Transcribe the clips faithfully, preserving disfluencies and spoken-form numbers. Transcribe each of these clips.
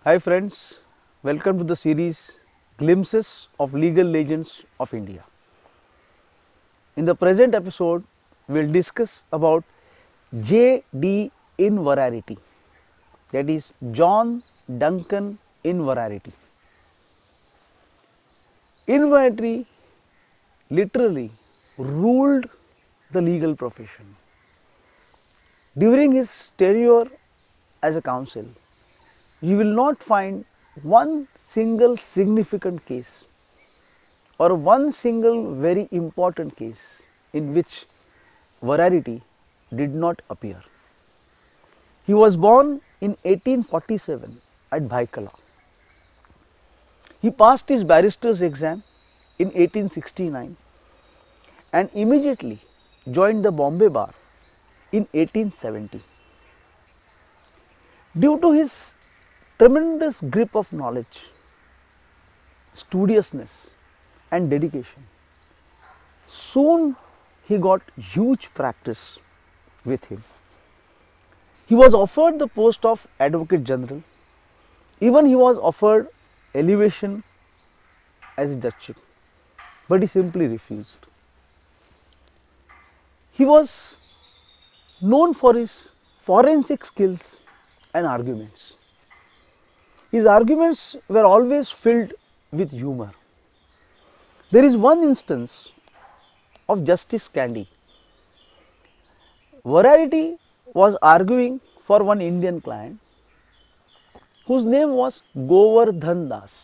Hi friends, welcome to the series Glimpses of Legal Legends of India. In the present episode, we will discuss about J D Inverarity, that is John Duncan Inverarity. Inverarity literally ruled the legal profession. During his tenure as a counsel, you will not find one single significant case or one single very important case in which veracity did not appear. He was born in eighteen forty-seven at Vaikala. He passed his barrister's exam in eighteen sixty-nine and immediately joined the Bombay Bar in eighteen seventy. Due to his tremendous grip of knowledge, studiousness and dedication, soon he got huge practice with him. He was offered the post of Advocate General. Even he was offered elevation as a judgeship, but he simply refused. He was known for his forensic skills and arguments. His arguments were always filled with humor. There is one instance of Justice Candy. Veracity was arguing for one Indian client whose name was Govardhan Das.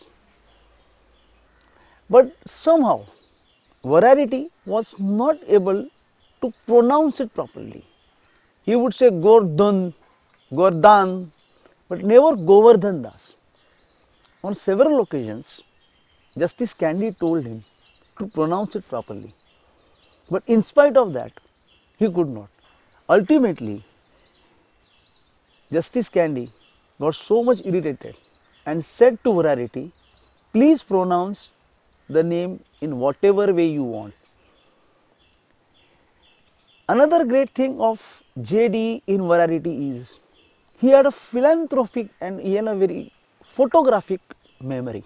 But somehow Veracity was not able to pronounce it properly. He would say Gordon, Gordan, but never Govardhan Das. On several occasions, Justice Candy told him to pronounce it properly, but in spite of that, he could not. Ultimately, Justice Candy got so much irritated and said to Veracity, please pronounce the name in whatever way you want. Another great thing of J D in Veracity is he had a philanthropic and he had a very photographic memory.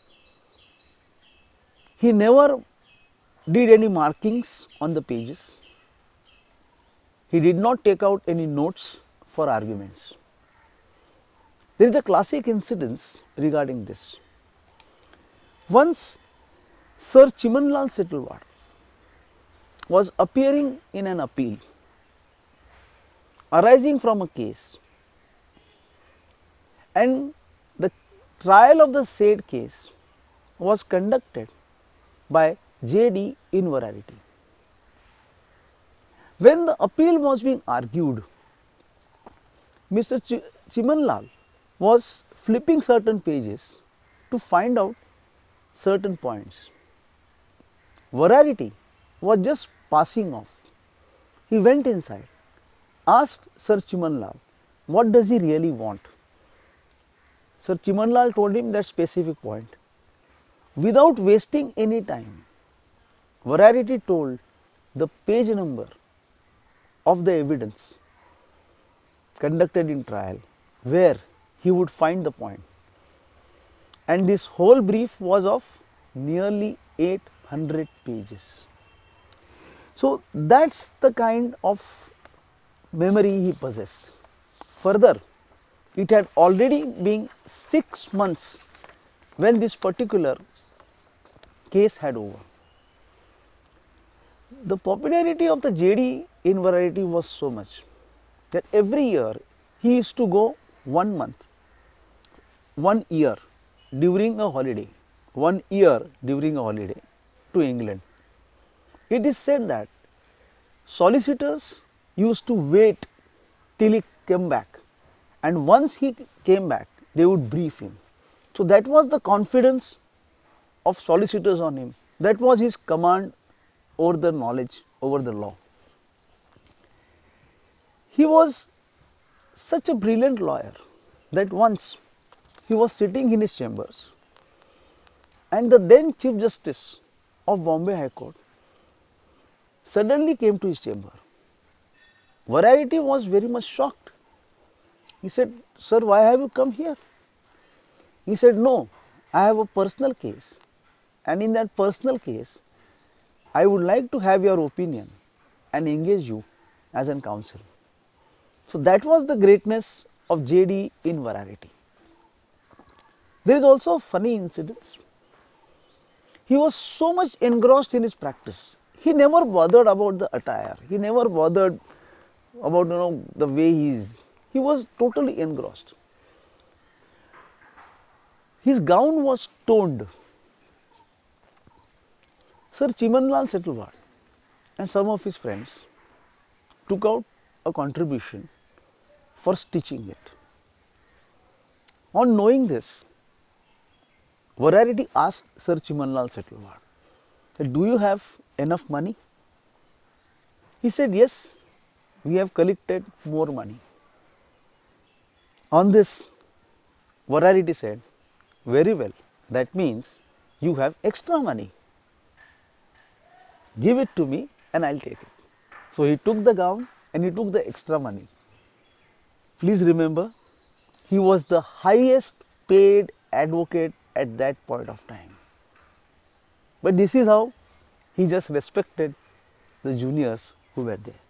He never did any markings on the pages. He did not take out any notes for arguments. There is a classic incident regarding this. Once Sir Chimanlal Setalwad was appearing in an appeal arising from a case, and the trial of the said case was conducted by J D Inverarity. When the appeal was being argued, Mister Ch Chimanlal was flipping certain pages to find out certain points. Veracity was just passing off. He went inside, asked Sir Chimanlal, what does he really want? Sir Chimanlal told him that specific point. Without wasting any time, Veracity told the page number of the evidence conducted in trial where he would find the point. And this whole brief was of nearly eight hundred pages. So that's the kind of memory he possessed. Further, it had already been six months when this particular case had over. The popularity of the J D in Veracity was so much that every year he used to go one month, one year during a holiday, one year during a holiday to England. It is said that solicitors used to wait till he came back, and once he came back, they would brief him. So that was the confidence of solicitors on him. That was his command over the knowledge, over the law. He was such a brilliant lawyer that once he was sitting in his chambers and the then Chief Justice of Bombay High Court suddenly came to his chamber. Veracity was very much shocked. He said, sir, why have you come here? He said, no, I have a personal case, and in that personal case, I would like to have your opinion and engage you as an counsel. So that was the greatness of J D Inverarity. There is also a funny incident. He was so much engrossed in his practice. He never bothered about the attire. He never bothered about you know the way he is. He was totally engrossed. His gown was toned. Sir Chimanlal Setalvad and some of his friends took out a contribution for stitching it. On knowing this, Verarity asked Sir Chimanlal Setalvad, do you have enough money? He said, yes, we have collected more money. On this, Verarity said, very well, that means you have extra money. Give it to me and I will take it. So he took the gown and he took the extra money. Please remember, he was the highest paid advocate at that point of time. But this is how he just respected the juniors who were there.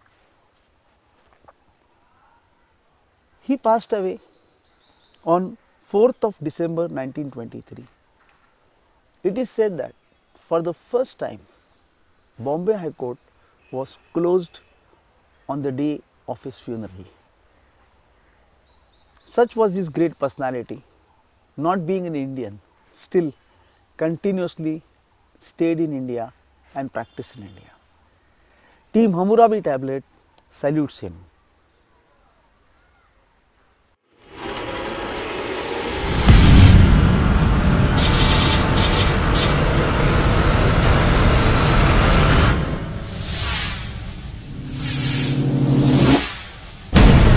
He passed away on fourth of December nineteen twenty-three. It is said that for the first time, Bombay High Court was closed on the day of his funeral. Such was his great personality. Not being an Indian, still continuously stayed in India and practiced in India. Team Hammurabi Tablet salutes him.